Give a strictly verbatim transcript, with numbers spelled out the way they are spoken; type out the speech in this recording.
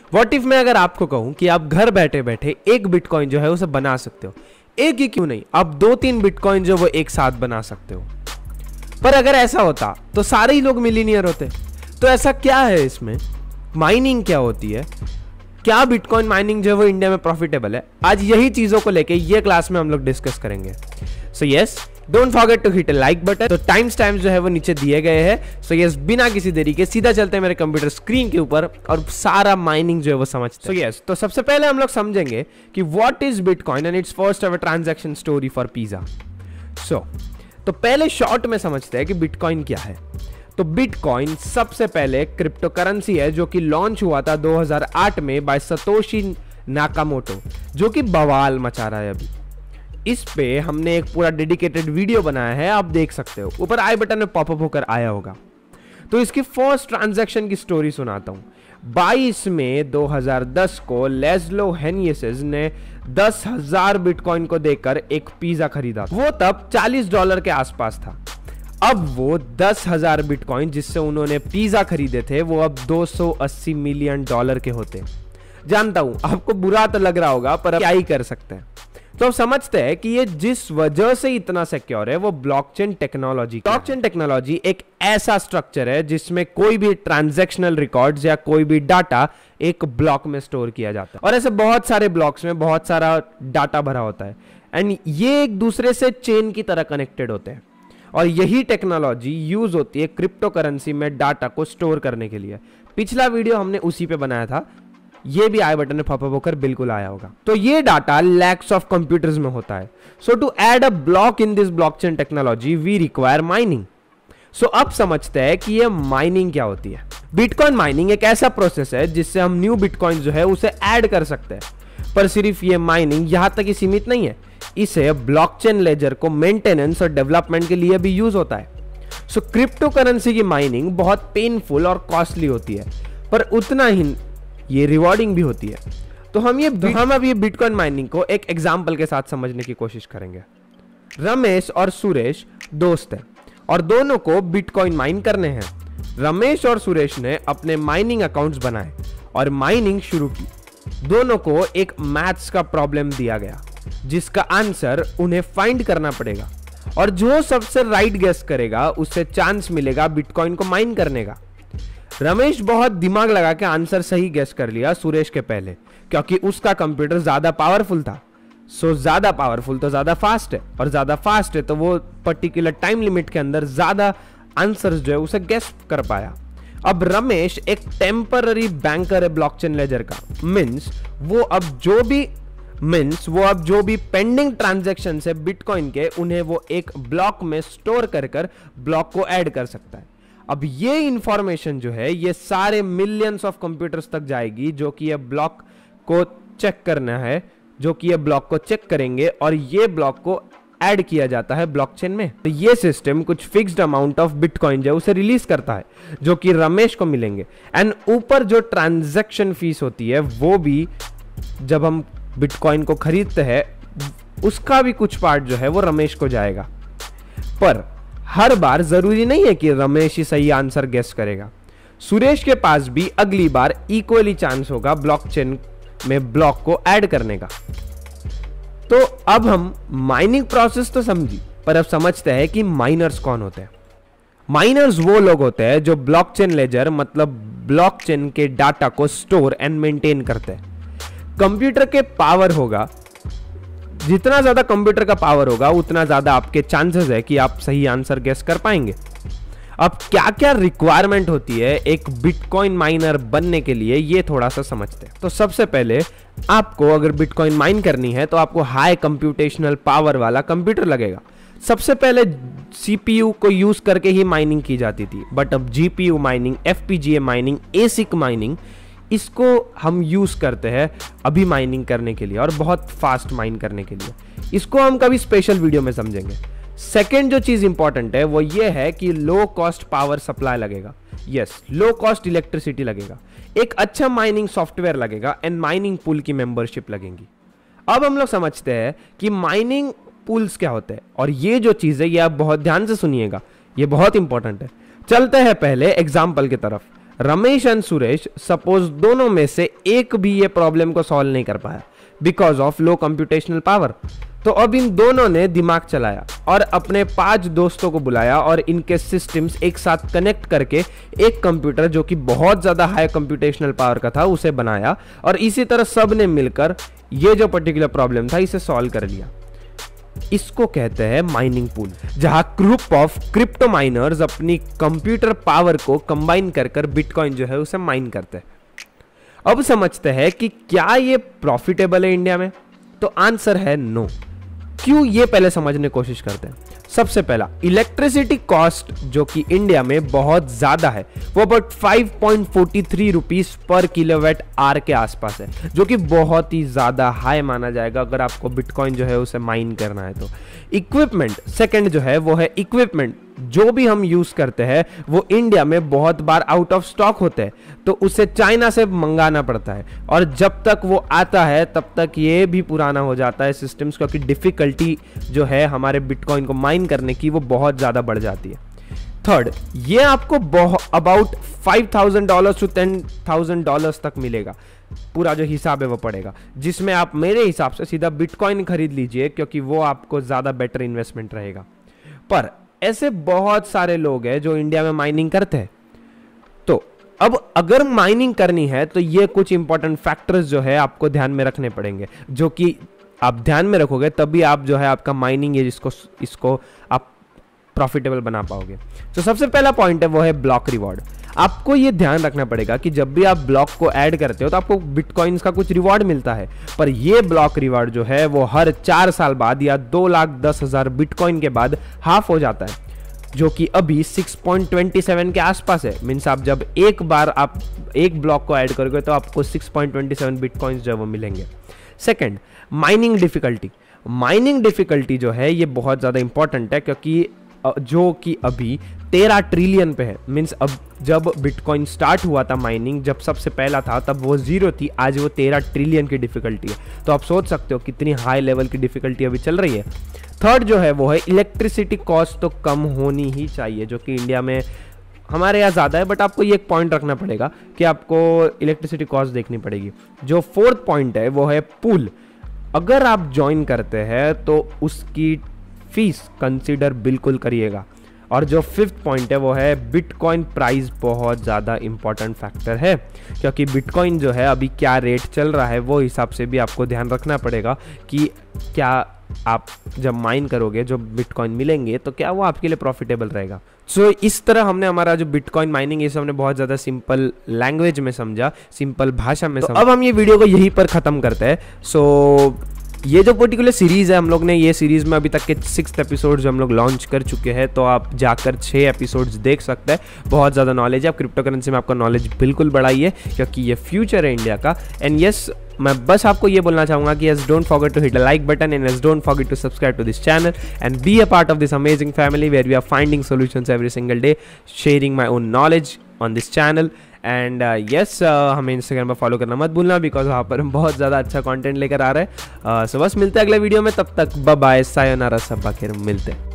What if मैं अगर आपको कहूं कि आप घर बैठे बैठे एक बिटकॉइन जो है उसे बना सकते हो, एक ही क्यों नहीं, आप दो तीन बिटकॉइन जो वो एक साथ बना सकते हो। पर अगर ऐसा होता तो सारे ही लोग मिलीनियर होते। तो ऐसा क्या है इसमें, माइनिंग क्या होती है, क्या बिटकॉइन माइनिंग जो है वो इंडिया में प्रॉफिटेबल है, आज यही चीजों को लेके ये क्लास में हम लोग डिस्कस करेंगे। So yes, don't forget to hit a like button. तो टाइम स्टैम्प्स जो है वो नीचे दिए गए हैं। सो यस, बिना किसी देरी के सीधा चलते हैं मेरे कंप्यूटर स्क्रीन के ऊपर और सारा माइनिंग जो है वो समझते हैं। सो यस, तो सबसे पहले हम लोग समझेंगे कि what is bitcoin and its first ever transaction story for pizza. So तो पहले शॉर्ट में समझते हैं कि बिटकॉइन क्या है। तो बिटकॉइन सबसे पहले क्रिप्टो करेंसी है जो कि लॉन्च हुआ था दो हज़ार आठ में बाय सतोशी नाकामोटो, जो कि बवाल मचा रहा है अभी। इस पे हमने एक पूरा डेडिकेटेड वीडियो बनाया है, आप देख सकते हो, ऊपर आई बटन में पॉपअप होकर आया होगा। तो इसकी फर्स्ट ट्रांजैक्शन की स्टोरी सुनाता हूं। बाईस मई दो हज़ार दस को लेस्लो हेनियसेस ने दस हज़ार बिटकॉइन को देकर एक पिज्जा खरीदा। वो तब चालीस डॉलर के आसपास था। अब वो दस हज़ार बिटकॉइन जिससे उन्होंने पिज्जा खरीदे थे वो अब दो सौ अस्सी मिलियन डॉलर के होते। जानता हूं आपको बुरा तो लग रहा होगा, पर अब क्या ही कर सकते हैं। तो अब समझते हैं कि ये जिस वजह से इतना सिक्योर है वो ब्लॉकचेन टेक्नोलॉजी। ब्लॉकचेन टेक्नोलॉजी एक ऐसा स्ट्रक्चर है जिसमें कोई भी ट्रांजैक्शनल रिकॉर्ड्स या कोई भी डाटा एक ब्लॉक में स्टोर किया जाता है, और ऐसे बहुत सारे ब्लॉक्स में बहुत सारा डाटा भरा होता है एंड ये एक दूसरे से चेन की तरह कनेक्टेड होते हैं। और यही टेक्नोलॉजी यूज होती है क्रिप्टो करेंसी में डाटा को स्टोर करने के लिए। पिछला वीडियो हमने उसी पे बनाया था, ये भी आई बटन में पॉपअप होकर बिल्कुल आया होगा। तो ये डाटा लैक्स ऑफ कंप्यूटर्स में होता है। So to add a block in this blockchain technology we require mining. So अब समझते हैं कि ये माइनिंग क्या होती है। बिटकॉइन माइनिंग एक ऐसा प्रोसेस है जिससे हम न्यू बिटकॉइन जो है उसे ऐड कर सकते हैं। पर सिर्फ ये माइनिंग यहां तक ही सीमित नहीं है, इसे ब्लॉकचेन लेजर को मेंटेनेंस और डेवलपमेंट के लिए भी यूज होता है। सो क्रिप्टो करेंसी की माइनिंग बहुत पेनफुल और कॉस्टली होती है, पर उतना ही ये रिवॉर्डिंग भी होती है। तो हम ये तो हम अब ये बिटकॉइन माइनिंग को एक एग्जांपल के साथ समझने की कोशिश करेंगे। रमेश और सुरेश दोस्त हैं और दोनों को बिटकॉइन माइन करने हैं। रमेश और सुरेश ने अपने माइनिंग अकाउंट्स बनाए और माइनिंग शुरू की। दोनों को एक मैथ्स का प्रॉब्लम दिया गया जिसका आंसर उन्हें फाइंड करना पड़ेगा, और जो सबसे राइट गेस करेगा उससे चांस मिलेगा बिटकॉइन को माइन करने का। रमेश बहुत दिमाग लगा के आंसर सही गेस कर लिया सुरेश के पहले, क्योंकि उसका कंप्यूटर ज्यादा पावरफुल था। सो ज्यादा पावरफुल तो ज्यादा फास्ट है, और ज्यादा फास्ट है तो वो पर्टिकुलर टाइम लिमिट के अंदर ज्यादा आंसर्स जो है उसे गेस कर पाया। अब रमेश एक टेम्पररी बैंकर है ब्लॉकचेन लेजर का, मींस वो अब जो भी मींस वो अब जो भी पेंडिंग ट्रांजैक्शन है बिटकॉइन के, उन्हें वो एक ब्लॉक में स्टोर कर कर ब्लॉक को ऐड कर सकता है। अब ये इंफॉर्मेशन जो है ये सारे मिलियंस ऑफ कंप्यूटर्स तक जाएगी जो कि ये ब्लॉक को चेक करना है, जो कि ये ब्लॉक को चेक करेंगे और ये ब्लॉक को ऐड किया जाता है ब्लॉकचेन में। तो ये सिस्टम कुछ फिक्स्ड अमाउंट ऑफ बिटकॉइन जो है उसे रिलीज करता है जो कि रमेश को मिलेंगे, एंड ऊपर जो ट्रांजैक्शन फीस होती है वो भी जब हम बिटकॉइन को खरीदते हैं उसका भी कुछ पार्ट जो है वो रमेश को जाएगा। पर हर बार जरूरी नहीं है कि रमेश ही सही आंसर गेस करेगा। सुरेश के पास भी अगली बार इक्वली चांस होगा ब्लॉकचेन में ब्लॉक को ऐड करने का। तो अब हम माइनिंग प्रोसेस तो समझी, पर अब समझते हैं कि माइनर्स कौन होते हैं। माइनर्स वो लोग होते हैं जो ब्लॉकचेन लेजर मतलब ब्लॉकचेन के डाटा को स्टोर एंड मेंटेन करते हैं। कंप्यूटर के पावर होगा, जितना ज्यादा कंप्यूटर का पावर होगा उतना ज्यादा आपके चांसेस है कि आप सही आंसर गेस कर पाएंगे। अब क्या क्या रिक्वायरमेंट होती है एक बिटकॉइन माइनर बनने के लिए, ये थोड़ा सा समझते हैं। तो सबसे पहले आपको अगर बिटकॉइन माइन करनी है तो आपको हाई कंप्यूटेशनल पावर वाला कंप्यूटर लगेगा। सबसे पहले सीपीयू को यूज करके ही माइनिंग की जाती थी, बट अब GPU mining, FPGA mining, ASIC mining, इसको हम यूज करते हैं अभी माइनिंग करने के लिए और बहुत फास्ट माइन करने के लिए। इसको हम कभी स्पेशल वीडियो में समझेंगे। सेकेंड जो चीज इंपॉर्टेंट है वो ये है कि लो कॉस्ट पावर सप्लाई लगेगा। यस, लो कॉस्ट इलेक्ट्रिसिटी लगेगा, एक अच्छा माइनिंग सॉफ्टवेयर लगेगा एंड माइनिंग पूल की मेंबरशिप लगेंगी। अब हम लोग समझते हैं कि माइनिंग पूल्स क्या होते हैं, और ये जो चीज है ये आप बहुत ध्यान से सुनिएगा, ये बहुत इंपॉर्टेंट है। चलते हैं पहले एग्जाम्पल की तरफ। रमेश एंड सुरेश सपोज दोनों में से एक भी ये प्रॉब्लम को सॉल्व नहीं कर पाया because of low computational power. तो अब इन दोनों ने दिमाग चलाया और अपने पांच दोस्तों को बुलाया और इनके सिस्टम्स एक साथ कनेक्ट करके एक कंप्यूटर जो कि बहुत ज़्यादा हाई कंप्यूटेशनल पावर का था उसे बनाया, और इसी तरह सब ने मिलकर ये जो पर्टिकुलर प्रॉब्लम था इसे सॉल्व कर लिया। इसको कहते हैं माइनिंग पूल, जहां ग्रुप ऑफ क्रिप्टो माइनर्स अपनी कंप्यूटर पावर को कंबाइन कर कर बिटकॉइन जो है उसे माइन करते हैं। अब समझते हैं कि क्या ये प्रॉफिटेबल है इंडिया में, तो आंसर है नो। क्यों, ये पहले समझने की कोशिश करते हैं। सबसे पहला, इलेक्ट्रिसिटी कॉस्ट जो कि इंडिया में बहुत ज्यादा है, वो about five point four three rupees per kilowatt hour के आसपास है, जो कि बहुत ही ज्यादा हाई माना जाएगा अगर आपको बिटकॉइन जो है उसे माइन करना है तो। इक्विपमेंट, सेकंड जो है वो है इक्विपमेंट, जो भी हम यूज करते हैं वो इंडिया में बहुत बार आउट ऑफ स्टॉक होते हैं, तो उसे चाइना से मंगाना पड़ता है, और जब तक वो आता है तब तक ये भी पुराना हो जाता है सिस्टम्स, क्योंकि डिफिकल्टी जो है हमारे बिटकॉइन को माइन करने की वो बहुत ज्यादा बढ़ जाती है। थर्ड, ये आपको about five thousand dollar to ten thousand dollar तक मिलेगा, पूरा जो हिसाब है वो पड़ेगा, जिसमें आप मेरे हिसाब से सीधा बिटकॉइन खरीद लीजिए क्योंकि वो आपको ज्यादा बेटर इन्वेस्टमेंट रहेगा। पर ऐसे बहुत सारे लोग हैं जो इंडिया में माइनिंग करते हैं, तो अब अगर माइनिंग करनी है तो ये कुछ इंपॉर्टेंट फैक्टर्स जो है आपको ध्यान में रखने पड़ेंगे, जो कि आप ध्यान में रखोगे तभी आप जो है आपका माइनिंग है जिसको इसको आप प्रॉफिटेबल बना पाओगे। तो सबसे पहला पॉइंट है वो है ब्लॉक रिवॉर्ड। आपको ये ध्यान रखना पड़ेगा कि जब भी आप ब्लॉक को ऐड करते हो तो आपको बिटकॉइंस का कुछ रिवॉर्ड मिलता है, पर ये ब्लॉक रिवॉर्ड जो है वो हर चार साल बाद या दो लाख दस हजार बिटकॉइन के बाद हाफ हो जाता है, जो कि अभी सिक्स पॉइंट टू सेवन के आसपास है। मीन्स आप जब एक बार आप एक ब्लॉक को ऐड करोगे तो आपको six point two seven bitcoins जो है वो मिलेंगे। Second, mining difficulty. Mining difficulty जो है ये बहुत ज़्यादा इंपॉर्टेंट है, क्योंकि जो कि अभी तेरह ट्रिलियन पे है। मीन्स अब जब बिटकॉइन स्टार्ट हुआ था माइनिंग, जब सबसे पहला था तब वो जीरो थी, आज वो तेरह ट्रिलियन की डिफिकल्टी है। तो आप सोच सकते हो कितनी हाई लेवल की डिफिकल्टी अभी चल रही है। थर्ड जो है वो है इलेक्ट्रिसिटी कॉस्ट तो कम होनी ही चाहिए, जो कि इंडिया में हमारे यहाँ ज़्यादा है, बट आपको ये एक पॉइंट रखना पड़ेगा कि आपको इलेक्ट्रिसिटी कॉस्ट देखनी पड़ेगी। जो फोर्थ पॉइंट है वो है पूल। अगर आप ज्वाइन करते हैं तो उसकी फीस कंसीडर बिल्कुल करिएगा। और जो फिफ्थ पॉइंट है वो है बिटकॉइन प्राइस, बहुत ज़्यादा इंपॉर्टेंट फैक्टर है, क्योंकि बिटकॉइन जो है अभी क्या रेट चल रहा है वो हिसाब से भी आपको ध्यान रखना पड़ेगा कि क्या आप जब माइन करोगे जो बिटकॉइन मिलेंगे तो क्या वो आपके लिए प्रॉफिटेबल रहेगा। सो so, इस तरह हमने हमारा जो बिटकॉइन माइनिंग है हमने बहुत ज़्यादा सिंपल लैंग्वेज में समझा, सिंपल भाषा में तो समझा। अब हम ये वीडियो को यहीं पर ख़त्म करते हैं। सो so, ये जो पर्टिकुलर सीरीज़ है हम लोग ने ये सीरीज़ में अभी तक के सिक्स एपिसोड्स हम लोग लॉन्च कर चुके हैं, तो आप जाकर छः एपिसोड्स देख सकते हैं। बहुत ज़्यादा नॉलेज है, आप क्रिप्टो करेंसी में आपका नॉलेज बिल्कुल बढ़ाइए, क्योंकि ये फ्यूचर है इंडिया का। एंड यस, मैं बस आपको ये बोलना चाहूँगा कि yes, don't forget to hit the like button and yes, don't forget to subscribe to this channel and be a part of this amazing family where we are finding solutions every single day, sharing my own knowledge on this channel. And yes, हमें Instagram पर follow करना मत भूलना, because वहाँ पर हम बहुत ज़्यादा अच्छा कंटेंट लेकर आ रहे हैं। सो uh, so बस मिलते हैं अगले वीडियो में, तब तक बाय बाय, सायोनारा, सब खैर, मिलते हैं।